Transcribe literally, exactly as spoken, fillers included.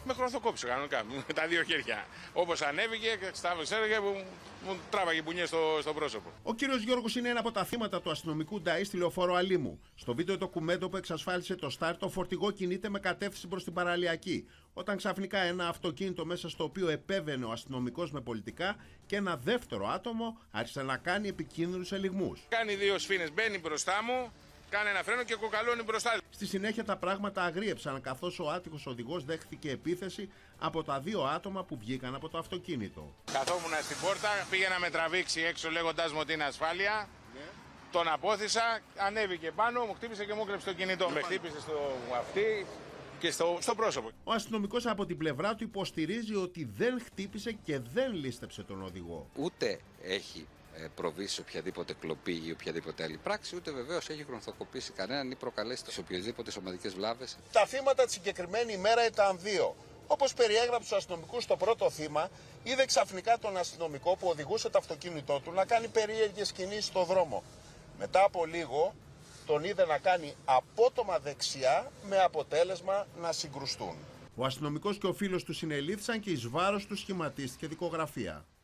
Με χρονθοκόπησε κανονικά, με τα δύο χέρια. Όπως ανέβηκε, στάβεξε και μου, μου τράβαγε μπουνιές στο, στο πρόσωπο. Ο κύριος Γιώργος είναι ένα από τα θύματα του αστυνομικού νταΐ στη λεωφόρο Αλήμου. Στο βίντεο ντοκουμέντο που εξασφάλισε το Σταρ, το φορτηγό κινείται με κατεύθυνση προς την παραλιακή. Όταν ξαφνικά ένα αυτοκίνητο μέσα στο οποίο επέβαινε ο αστυνομικός με πολιτικά και ένα δεύτερο άτομο άρχισε να κάνει επικίνδυνους ελιγμούς. Κάνει δύο σφήνες, μπαίνει μπροστά μου. Κάνει ένα φρένο και κοκαλώνει μπροστά. Στη συνέχεια τα πράγματα αγρίεψαν καθώς ο άτυχος οδηγός δέχθηκε επίθεση από τα δύο άτομα που βγήκαν από το αυτοκίνητο. Καθόμουν στην πόρτα, πήγε να με τραβήξει έξω λέγοντας μου ότι είναι ασφάλεια. Ναι. Τον απόθυσα, ανέβηκε πάνω, μου χτύπησε και μου έκλεψε το κινητό. Με χτύπησε στο αυτή και στο, στο πρόσωπο. Ο αστυνομικός από την πλευρά του υποστηρίζει ότι δεν χτύπησε και δεν λίστεψε τον οδηγό. Ούτε έχει προβεί σε οποιαδήποτε κλοπή ή οποιαδήποτε άλλη πράξη, ούτε βεβαίως έχει χρονθοκοπήσει κανέναν ή προκαλέσει τις οποιασδήποτε σωματικές βλάβες. Τα θύματα τη συγκεκριμένη ημέρα ήταν δύο. Όπως περιέγραψε στους αστυνομικούς, το πρώτο θύμα είδε ξαφνικά τον αστυνομικό που οδηγούσε το αυτοκίνητό του να κάνει περίεργες κινήσεις στο δρόμο. Μετά από λίγο τον είδε να κάνει απότομα δεξιά με αποτέλεσμα να συγκρουστούν. Ο αστυνομικός και ο φίλος του συνελήφθησαν και εις βάρος του σχηματίστηκε δικογραφία.